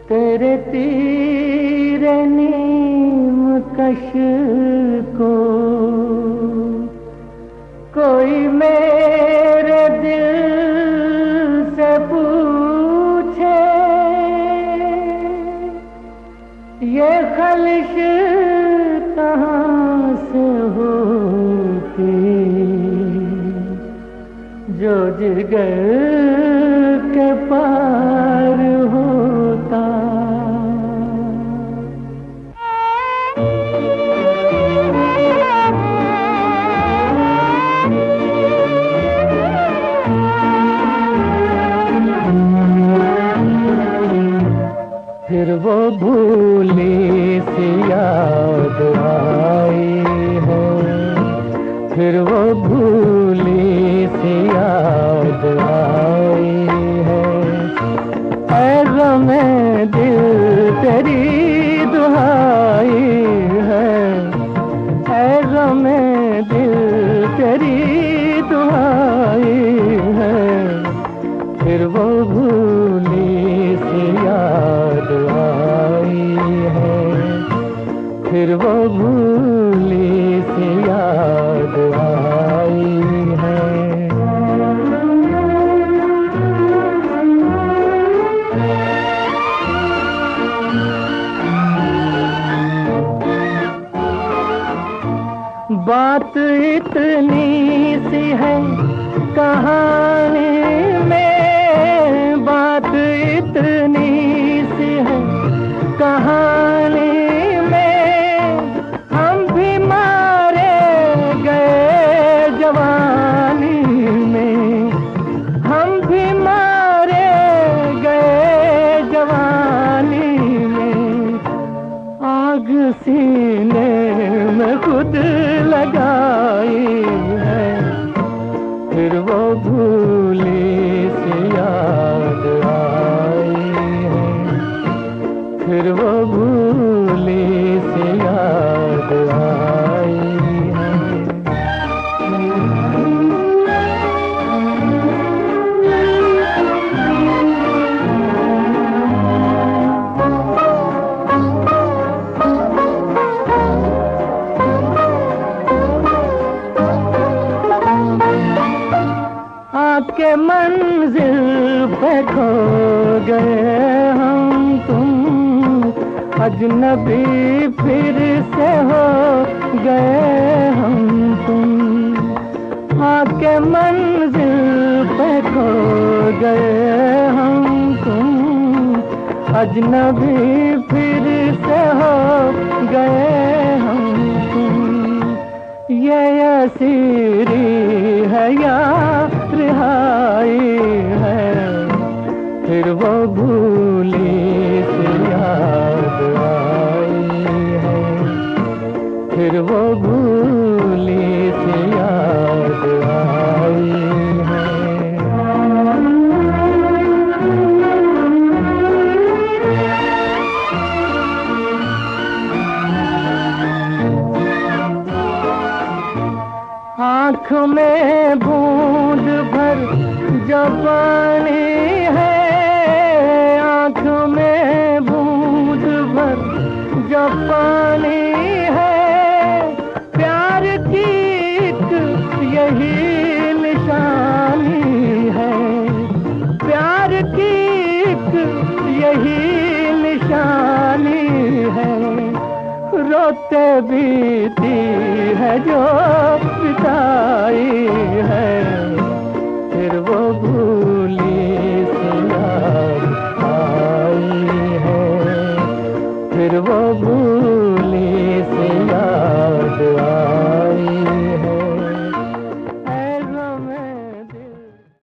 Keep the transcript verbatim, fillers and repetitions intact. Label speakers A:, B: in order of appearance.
A: तेरे तीर नीम कश को कोई मेरे दिल से पूछे, ये खलिश कहाँ से होती जो जिगर के पार होता। फिर वो भूली सी याद आई है, फिर वो भूली सी याद आई है। ऐ ग़मे दिल तेरी दुहाई है, ऐ ग़मे दिल तेरी दुहाई है। फिर वो भूली सी याद आई है, फिर वो भूली सी याद आई है। बात इतनी सी है कहानी में, बात इतनी सी है कहानी में। हम भी मारे गए जवानी में, हम भी मारे गए जवानी में। आग सीने में खुद लगाई है, फिर वो भूली सी याद आई है, फिर वो भूली सी याद आई है। आके मंजिल पे खो गए हम तुम, अजनबी फिर से हो गए हम तुम। आके मंजिल पे खो गए हम तुम, अजनबी फिर से हो गए हम तुम। ये असीरी है या रिहाई है, फिर वो भूली सी याद आई है, फिर वो भूली सी याद आई है। आँख में बूंद भर जो पानी है, आँख में बूंद भर जो पानी है। प्यार की एक यही निशानी है, प्यार की एक यही निशानी है। रोते बीती है जो बिताई है,